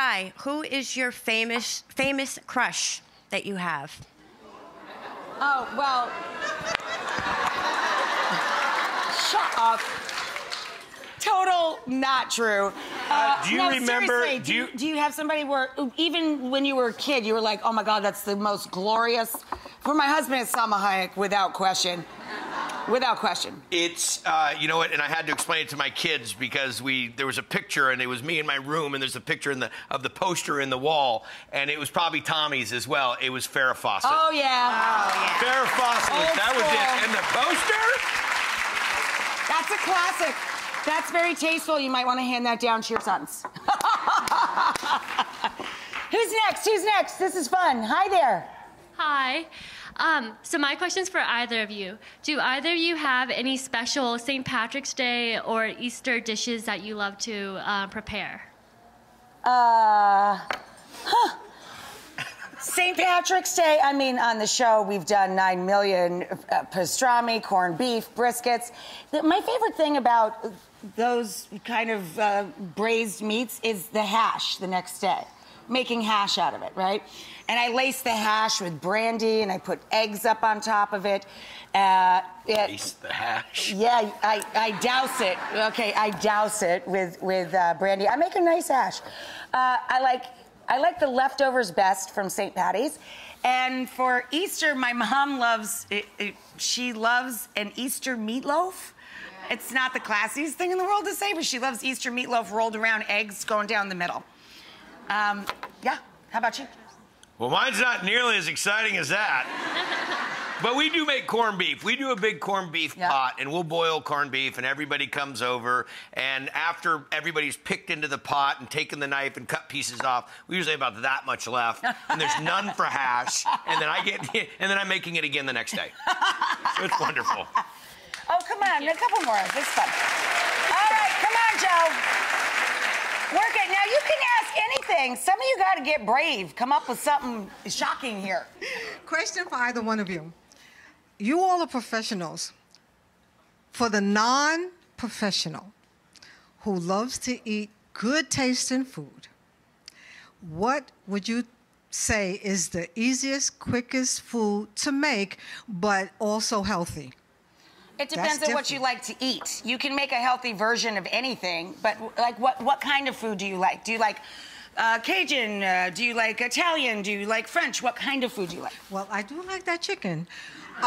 Sky, who is your famous crush that you have? Oh, well... Shut up. Total not true. Do you no, remember... Do you have somebody where, even when you were a kid, you were like, oh my God, that's the most glorious... For my husband, it's Salma Hayek, without question. Without question. It's, you know what, and I had to explain it to my kids because there was a picture, and it was me in my room, and there's a picture of the poster in the wall, and it was probably Tommy's as well. It was Farrah Fawcett. Oh, yeah. Oh, yeah. Farrah Fawcett, that was it. And the poster? That's a classic. That's very tasteful. You might want to hand that down to your sons. Who's next? Who's next? This is fun. Hi there. Hi. So my question's for either of you. Do either of you have any special St. Patrick's Day or Easter dishes that you love to prepare? St. Patrick's Day, I mean, on the show, we've done 9 million pastrami, corned beef, briskets. My favorite thing about those kind of braised meats is the hash the next day. Making hash out of it, right? And I lace the hash with brandy, and I put eggs up on top of it. Lace the hash? Yeah, I douse it. Okay, I douse it with brandy. I make a nice hash. I like the leftovers best from St. Patty's. And for Easter, my mom loves, she loves an Easter meatloaf. It's not the classiest thing in the world to say, but she loves Easter meatloaf rolled around eggs going down the middle. Yeah, how about you? Well, mine's not nearly as exciting as that. But we do make corned beef. We do a big corned beef pot, and we'll boil corned beef, and everybody comes over. And after everybody's picked into the pot and taken the knife and cut pieces off, we usually have about that much left. And there's none for hash. And then I'm making it again the next day. So it's wonderful. Oh, come on, a couple more. This is fun. All right, come on, Joe. Work it. Now, you can ask anything. Some of you got to get brave. Come up with something shocking here. Question for either one of you. You all are professionals. For the non-professional who loves to eat good tasting food, what would you say is the easiest, quickest food to make, but also healthy? It depends on what you like to eat. You can make a healthy version of anything, but like what kind of food do you like? Do you like Cajun? Do you like Italian? Do you like French? What kind of food do you like? Well, I do like that chicken. Then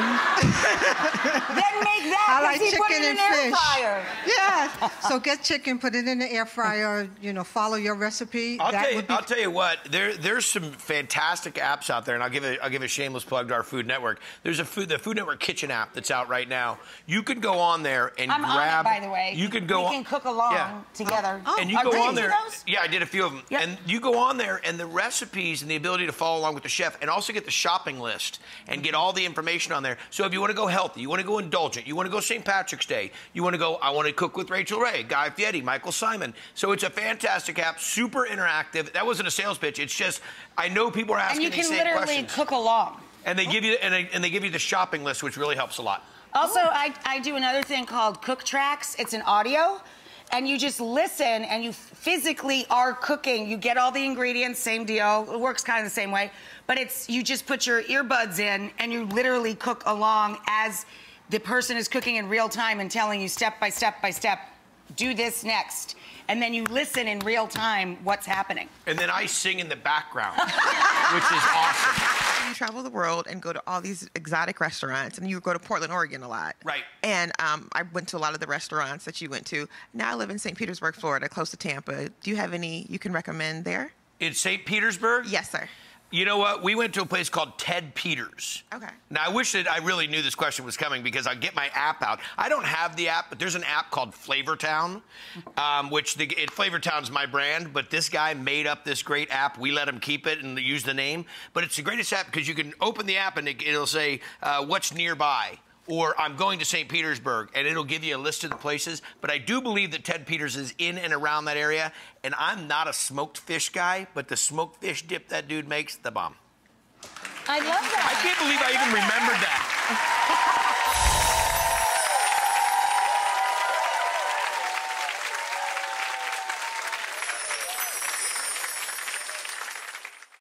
make that. I like chicken put it in and an fish. Air fryer. Yeah. So get chicken, put it in the air fryer. You know, follow your recipe. I'll tell you what. There's some fantastic apps out there, and I'll give a shameless plug to our Food Network. There's the Food Network Kitchen app that's out right now. You can go on there and I'm grab. on it, by the way. You can go. We can cook along together. And you go on there. Those? Yeah, I did a few of them. Yep. And you go on there, and the recipes and the ability to follow along with the chef, and also get the shopping list and get all the information on there. So if you want to go healthy, you want to go indulgent, you want to go St. Patrick's Day, you want to go, I want to cook with Rachael Ray, Guy Fieri, Michael Simon. So it's a fantastic app, super interactive. That wasn't a sales pitch. It's just, I know people are asking these same questions. And you can literally cook along. And they give you and they give you the shopping list, which really helps a lot. Also, I do another thing called Cook Tracks. It's an audio, and you just listen, and you physically are cooking. You get all the ingredients, same deal. It works kind of the same way. But you just put your earbuds in, and you literally cook along as the person is cooking in real time and telling you step by step by step, do this next. And then you listen in real time what's happening. And then I sing in the background, which is awesome. You travel the world and go to all these exotic restaurants, and you go to Portland, Oregon a lot. Right. And I went to a lot of the restaurants that you went to. Now I live in St. Petersburg, Florida, close to Tampa. Do you have any you can recommend there? In St. Petersburg? Yes, sir. You know what? We went to a place called Ted Peters. Okay. Now, I wish that I really knew this question was coming because I get my app out. I don't have the app, but there's an app called Flavortown, which Flavortown's my brand, but this guy made up this great app. We let him keep it and use the name. But it's the greatest app because you can open the app and it'll say, what's nearby? Or I'm going to St. Petersburg, and it'll give you a list of the places. But I do believe that Ted Peters is in and around that area. And I'm not a smoked fish guy, but the smoked fish dip that dude makes, the bomb. I love that. I can't believe I even remembered that.